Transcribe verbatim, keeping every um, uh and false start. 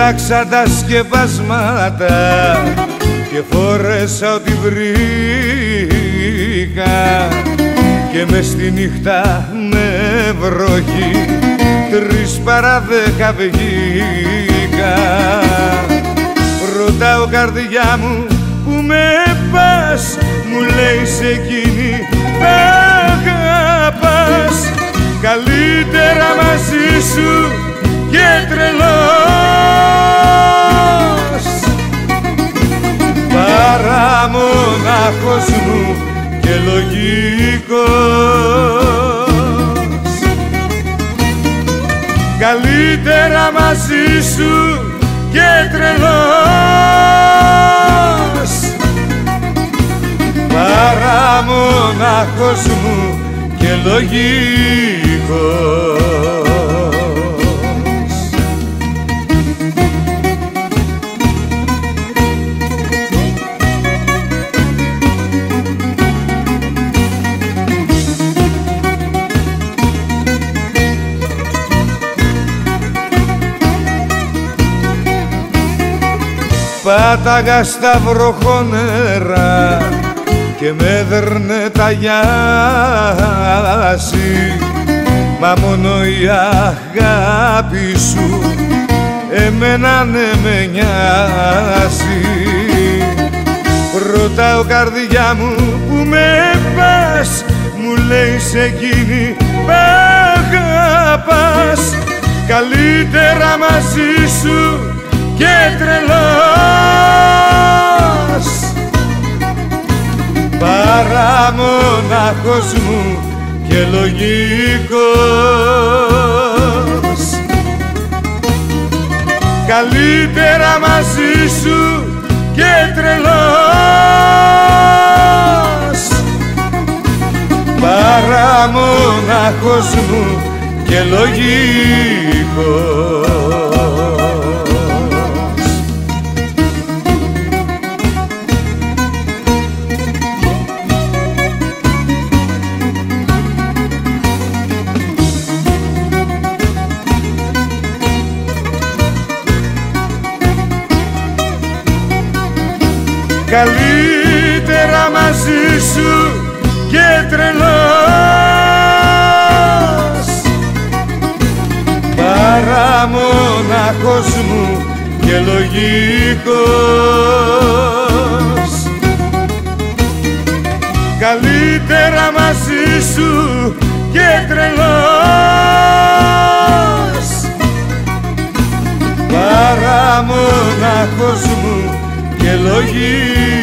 Πέταξα τα σκεπάσματα και φόρεσα ό,τι βρήκα και μες στη νύχτα με βροχή τρεις παρά δέκα βγήκα. Ρωτάω καρδιά μου που με πας, μου λέει σε εκείνη αγαπάς. Καλύτερα μαζί σου και τρελός, παρά μονάχος μου και λογικός. Καλύτερα μαζί σου και τρελός, παρά μονάχος μου και λογικός. Πάταγα στα βροχονέρα και με δέρνε τα γιάση, μα μόνο η αγάπη σου εμένα ναι με νοιάζει. Ρωτάω καρδιά μου που με πας, μου λέει σε εκείνη μ' αγαπάς. Καλύτερα μαζί σου και τρελός, παρά μονάχος μου και λογικός. Καλύτερα μαζί σου και τρελός, παρά μονάχος μου και λογικός. Καλύτερα μαζί σου και τρελός, παρά μονάχος μου και λογικός. Καλύτερα μαζί σου και τρελός, παρά μονάχος μου και λογικός.